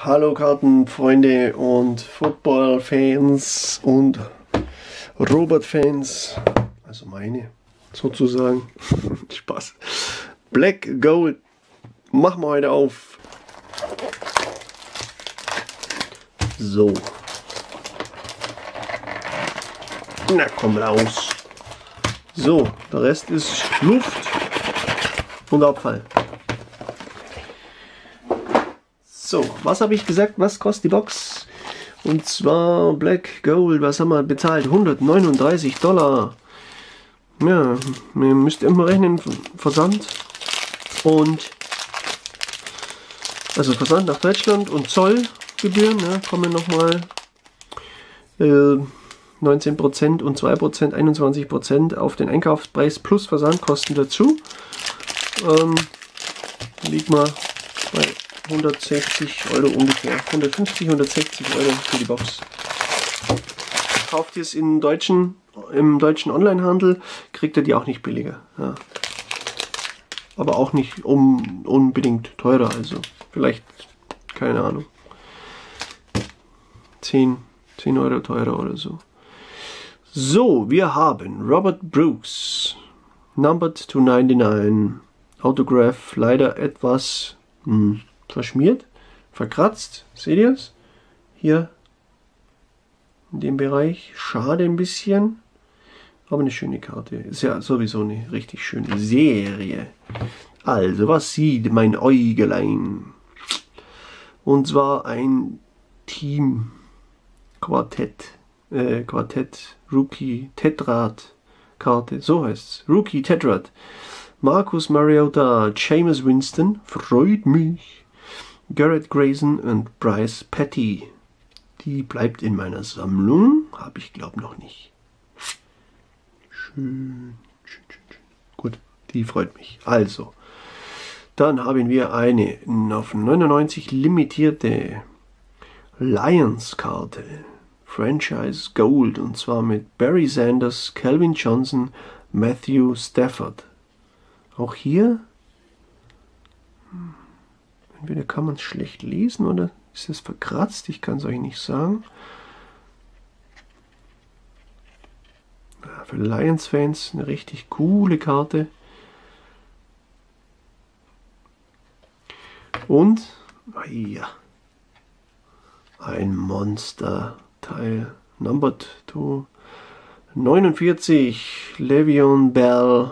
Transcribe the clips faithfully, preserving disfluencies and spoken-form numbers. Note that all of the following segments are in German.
Hallo Kartenfreunde und Football-Fans und Robert-Fans, also meine sozusagen. Spaß. Black Gold machen wir heute auf. So. Na komm raus. So, der Rest ist Luft und Abfall. So, was habe ich gesagt? Was kostet die Box? Und zwar Black Gold, was haben wir bezahlt? hundertneununddreißig Dollar. Ja, ihr müsst immer rechnen, Versand und also Versand nach Deutschland und Zollgebühren, ja, kommen nochmal äh, neunzehn Prozent und zwei Prozent, einundzwanzig Prozent auf den Einkaufspreis plus Versandkosten dazu. Ähm, liegt mal bei hundertsechzig Euro ungefähr. hundertfünfzig, hundertsechzig Euro für die Box. Kauft ihr es in deutschen, im deutschen Onlinehandel, kriegt ihr die auch nicht billiger. Ja. Aber auch nicht um, unbedingt teurer. Also vielleicht, keine Ahnung, zehn Euro teurer oder so. So, wir haben Robert Brooks, numbered to ninety-nine. Autograph leider etwas hm, verschmiert, verkratzt. Seht ihr es? Hier in dem Bereich. Schade ein bisschen. Aber eine schöne Karte. Ist ja sowieso eine richtig schöne Serie. Also, was sieht mein Äugelein? Und zwar ein Team Quartett. Äh, Quartett Rookie Tetrat Karte. So heißt es. Rookie Tetrat. Marcus Mariota, Jameis Winston, freut mich. Garrett Grayson und Bryce Petty. Die bleibt in meiner Sammlung. Habe ich glaube noch nicht. Schön, schön, schön, schön. Gut, die freut mich. Also, dann haben wir eine auf neunundneunzig limitierte Lions-Karte. Franchise Gold. Und zwar mit Barry Sanders, Calvin Johnson, Matthew Stafford. Auch hier, entweder kann man es schlecht lesen oder ist es verkratzt, ich kann es euch nicht sagen. Ja, für Lions-Fans eine richtig coole Karte. Und, ja, ein Monster-Teil, numbered to neunundvierzig, Le'Veon Bell.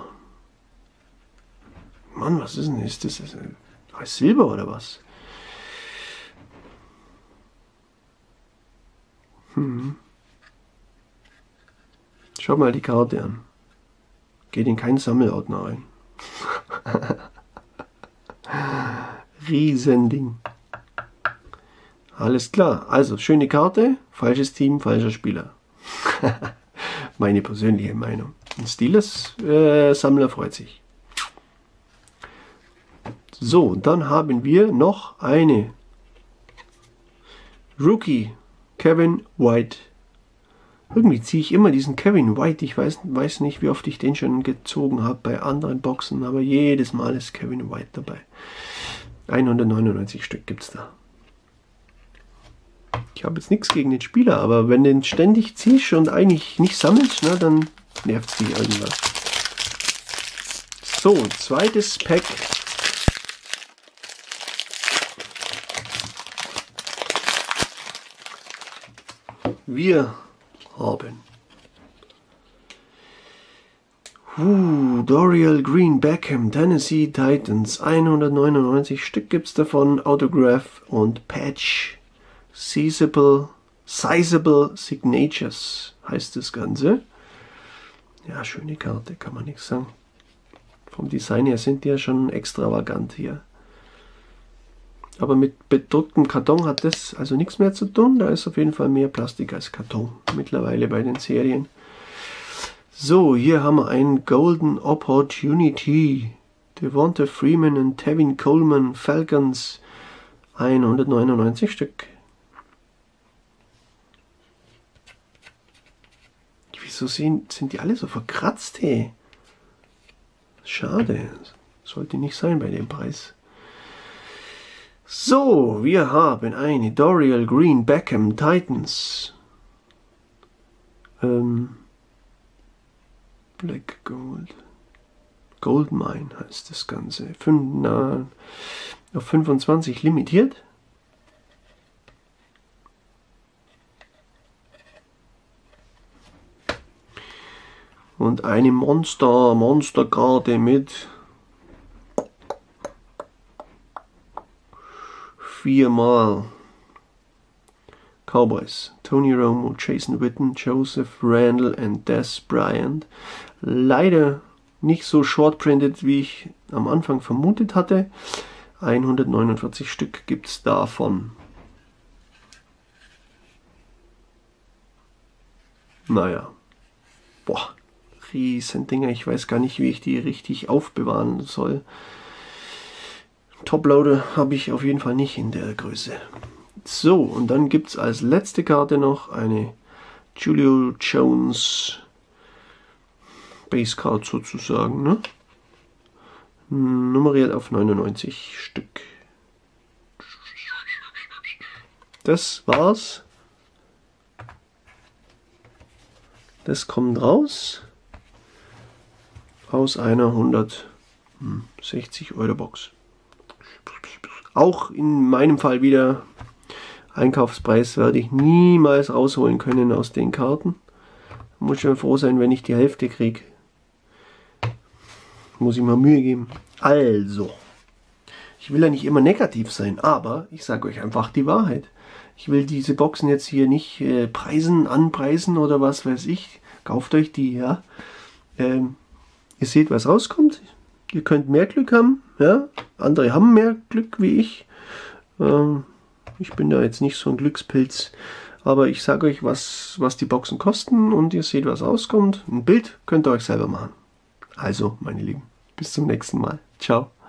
Mann, was ist denn? Ist das? Ist das Silber oder was? Hm. Schau mal die Karte an. Geht in keinen Sammelordner rein. Riesending. Alles klar. Also, schöne Karte, falsches Team, falscher Spieler. Meine persönliche Meinung. Ein Steelers-Sammler äh, freut sich. So, dann haben wir noch eine Rookie, Kevin White. Irgendwie ziehe ich immer diesen Kevin White. Ich weiß, weiß nicht, wie oft ich den schon gezogen habe bei anderen Boxen, aber jedes Mal ist Kevin White dabei. hundertneunundneunzig Stück gibt es da. Ich habe jetzt nichts gegen den Spieler, aber wenn du den ständig ziehst und eigentlich nicht sammelst, na, dann nervt es dich irgendwas. So, zweites Pack. Wir haben uh, Dorial Green Beckham, Tennessee Titans, hundertneunundneunzig Stück gibt es davon, Autograph und Patch, Sizable, Sizable Signatures heißt das Ganze. Ja, schöne Karte, kann man nichts sagen. Vom Design her sind die ja schon extravagant hier. Aber mit bedrucktem Karton hat das also nichts mehr zu tun. Da ist auf jeden Fall mehr Plastik als Karton mittlerweile bei den Serien. So, hier haben wir einen Golden Opportunity. Devonta Freeman und Tevin Coleman, Falcons, hundertneunundneunzig Stück. Wieso sind, sind die alle so verkratzt, hey? Schade. Sollte nicht sein bei dem Preis. So, wir haben eine Dorial Green Beckham Titans. Ähm, Black Gold. Goldmine heißt das Ganze. Fünf, na, auf fünfundzwanzig limitiert. Und eine Monster, Monsterkarte mit viermal Cowboys. Tony Romo, Jason Witten, Joseph Randle und Des Bryant. Leider nicht so short-printed, wie ich am Anfang vermutet hatte. hundertneunundvierzig Stück gibt es davon. Naja. Boah. Riesendinger. Ich weiß gar nicht, wie ich die richtig aufbewahren soll. Toploader habe ich auf jeden Fall nicht in der Größe. So, und dann gibt es als letzte Karte noch eine Julio Jones Base Card sozusagen, ne? Nummeriert auf neunundneunzig Stück. Das war's. Das kommt raus aus einer hundertsechzig Euro Box. Auch in meinem Fall wieder Einkaufspreis werde ich niemals rausholen können aus den Karten. Muss schon froh sein, wenn ich die Hälfte kriege. Muss ich mal Mühe geben. Also, ich will ja nicht immer negativ sein, aber ich sage euch einfach die Wahrheit. Ich will diese Boxen jetzt hier nicht äh, preisen, anpreisen oder was weiß ich. Kauft euch die, ja. Ähm, ihr seht, was rauskommt. Ihr könnt mehr Glück haben, ja. Andere haben mehr Glück wie ich. Ähm, ich bin da jetzt nicht so ein Glückspilz. Aber ich sage euch, was, was die Boxen kosten und ihr seht, was rauskommt. Ein Bild könnt ihr euch selber machen. Also, meine Lieben, bis zum nächsten Mal. Ciao.